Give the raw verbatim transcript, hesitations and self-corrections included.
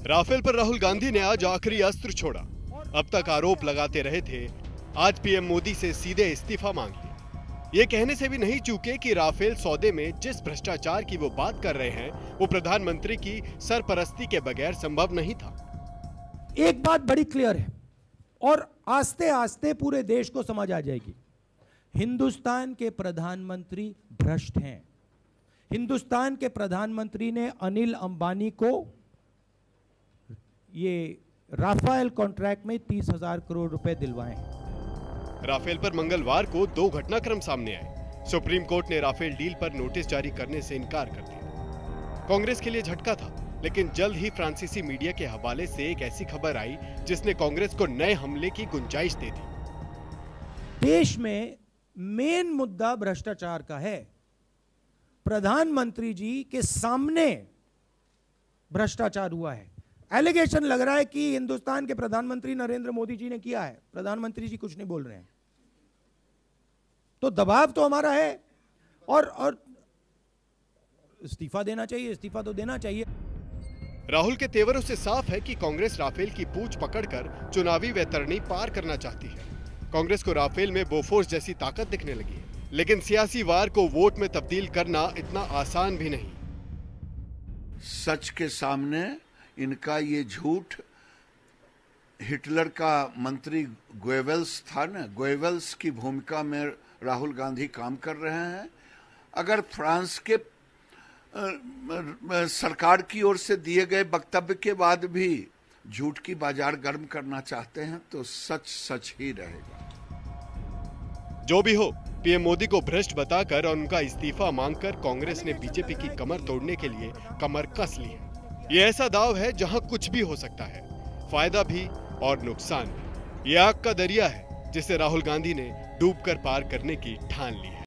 Rafale पर राहुल गांधी ने आज आखिरी अस्त्र छोड़ा। अब तक आरोप लगाते रहे थे, आज पीएम मोदी से सीधे इस्तीफा मांग लिया। ये कहने से भी नहीं चूके कि राफेल सौदे में जिस भ्रष्टाचार की वो बात कर रहे हैं, वो प्रधानमंत्री की सरपरस्ती के बगैर संभव नहीं था। एक बात बड़ी क्लियर है और आस्ते आस्ते पूरे देश को समझ आ जाएगी, हिंदुस्तान के प्रधानमंत्री भ्रष्ट हैं। हिंदुस्तान के प्रधानमंत्री ने अनिल अंबानी को ये राफेल कॉन्ट्रैक्ट में तीस हजार करोड़ रुपए दिलवाए हैं। राफेल पर मंगलवार को दो घटनाक्रम सामने आए। सुप्रीम कोर्ट ने राफेल डील पर नोटिस जारी करने से इनकार कर दिया। कांग्रेस के लिए झटका था, लेकिन जल्द ही फ्रांसीसी मीडिया के हवाले से एक ऐसी खबर आई जिसने कांग्रेस को नए हमले की गुंजाइश दे दी। देश में मेन मुद्दा भ्रष्टाचार का है। प्रधानमंत्री जी के सामने भ्रष्टाचार हुआ है। एलिगेशन लग रहा है कि हिंदुस्तान के प्रधानमंत्री नरेंद्र मोदी जी ने किया है, प्रधानमंत्री जी कुछ नहीं बोल रहे हैं। तो दबाव तो हमारा है और और इस्तीफा देना चाहिए, इस्तीफा तो देना चाहिए। राहुल के तेवरों से साफ है कि कांग्रेस राफेल की पूंछ पकड़कर चुनावी वैतरणी पार करना चाहती है। कांग्रेस को राफेल में बोफोर्स जैसी ताकत दिखने लगी है, लेकिन सियासी वार को वोट में तब्दील करना इतना आसान भी नहीं। सच के सामने इनका ये झूठ, हिटलर का मंत्री गोएबल्स था ना, गोएबल्स की भूमिका में राहुल गांधी काम कर रहे हैं। अगर फ्रांस के सरकार की ओर से दिए गए वक्तव्य के बाद भी झूठ की बाजार गर्म करना चाहते हैं तो सच सच ही रहेगा। जो भी हो, पीएम मोदी को भ्रष्ट बताकर और उनका इस्तीफा मांगकर कांग्रेस ने बीजेपी की कमर तोड़ने के लिए कमर कस ली है। ये ऐसा दाव है जहां कुछ भी हो सकता है, फायदा भी और नुकसान भी। ये आग का दरिया है जिसे राहुल गांधी ने डूबकर पार करने की ठान ली है।